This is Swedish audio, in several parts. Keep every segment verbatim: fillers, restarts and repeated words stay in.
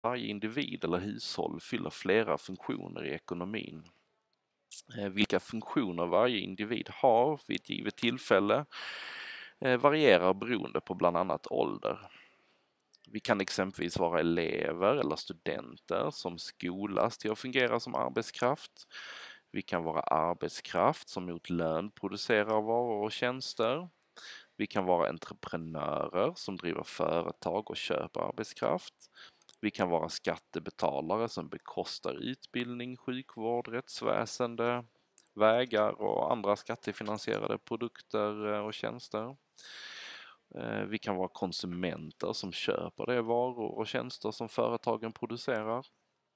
Varje individ eller hushåll fyller flera funktioner i ekonomin. Eh, Vilka funktioner varje individ har vid ett givet tillfälle eh, varierar beroende på bland annat ålder. Vi kan exempelvis vara elever eller studenter som skolas till att fungera som arbetskraft. Vi kan vara arbetskraft som mot lön producerar varor och tjänster. Vi kan vara entreprenörer som driver företag och köper arbetskraft. Vi kan vara skattebetalare som bekostar utbildning, sjukvård, rättsväsende, vägar och andra skattefinansierade produkter och tjänster. Vi kan vara konsumenter som köper de varor och tjänster som företagen producerar.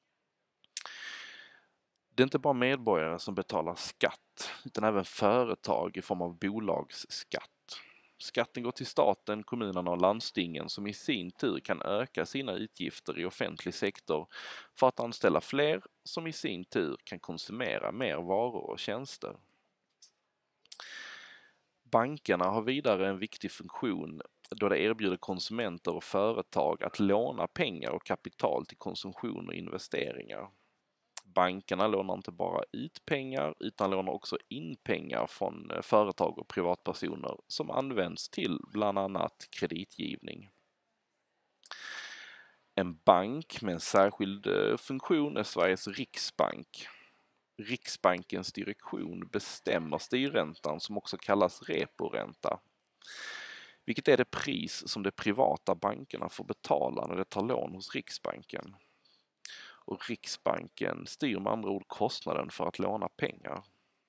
Det är inte bara medborgare som betalar skatt, utan även företag i form av bolagsskatt. Skatten går till staten, kommunerna och landstingen som i sin tur kan öka sina utgifter i offentlig sektor för att anställa fler som i sin tur kan konsumera mer varor och tjänster. Bankerna har vidare en viktig funktion då det erbjuder konsumenter och företag att låna pengar och kapital till konsumtion och investeringar. Bankerna lånar inte bara ut pengar utan lånar också in pengar från företag och privatpersoner som används till bland annat kreditgivning. En bank med en särskild funktion är Sveriges Riksbank. Riksbankens direktion bestämmer styrräntan som också kallas reporänta, vilket är det pris som de privata bankerna får betala när de tar lån hos Riksbanken. Och Riksbanken styr med andra ord kostnaden för att låna pengar.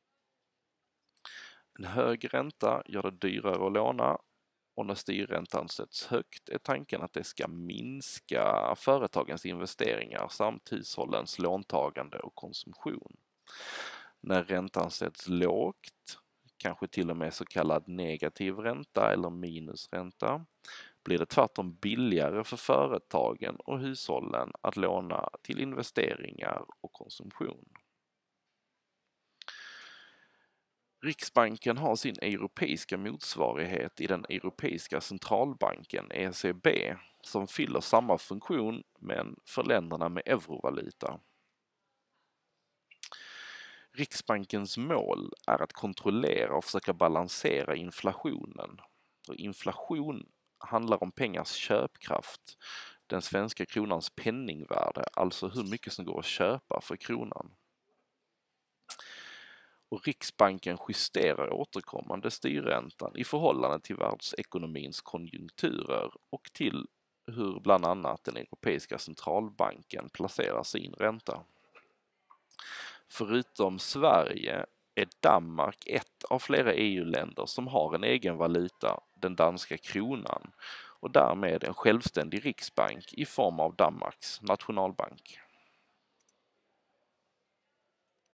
En hög ränta gör det dyrare att låna och när styrräntan sätts högt är tanken att det ska minska företagens investeringar samt hushållens låntagande och konsumtion. När räntan sätts lågt, kanske till och med så kallad negativ ränta eller minusränta, blir det tvärtom billigare för företagen och hushållen att låna till investeringar och konsumtion. Riksbanken har sin europeiska motsvarighet i den europeiska centralbanken E C B som fyller samma funktion men för länderna med eurovaluta. Riksbankens mål är att kontrollera och försöka balansera inflationen. Och inflation handlar om pengars köpkraft, den svenska kronans penningvärde, alltså hur mycket som går att köpa för kronan. Och Riksbanken justerar återkommande styrräntan i förhållande till världsekonomins konjunkturer och till hur bland annat den europeiska centralbanken placerar sin ränta. Förutom Sverige är Danmark ett av flera E U-länder som har en egen valuta, den danska kronan, och därmed en självständig riksbank i form av Danmarks nationalbank.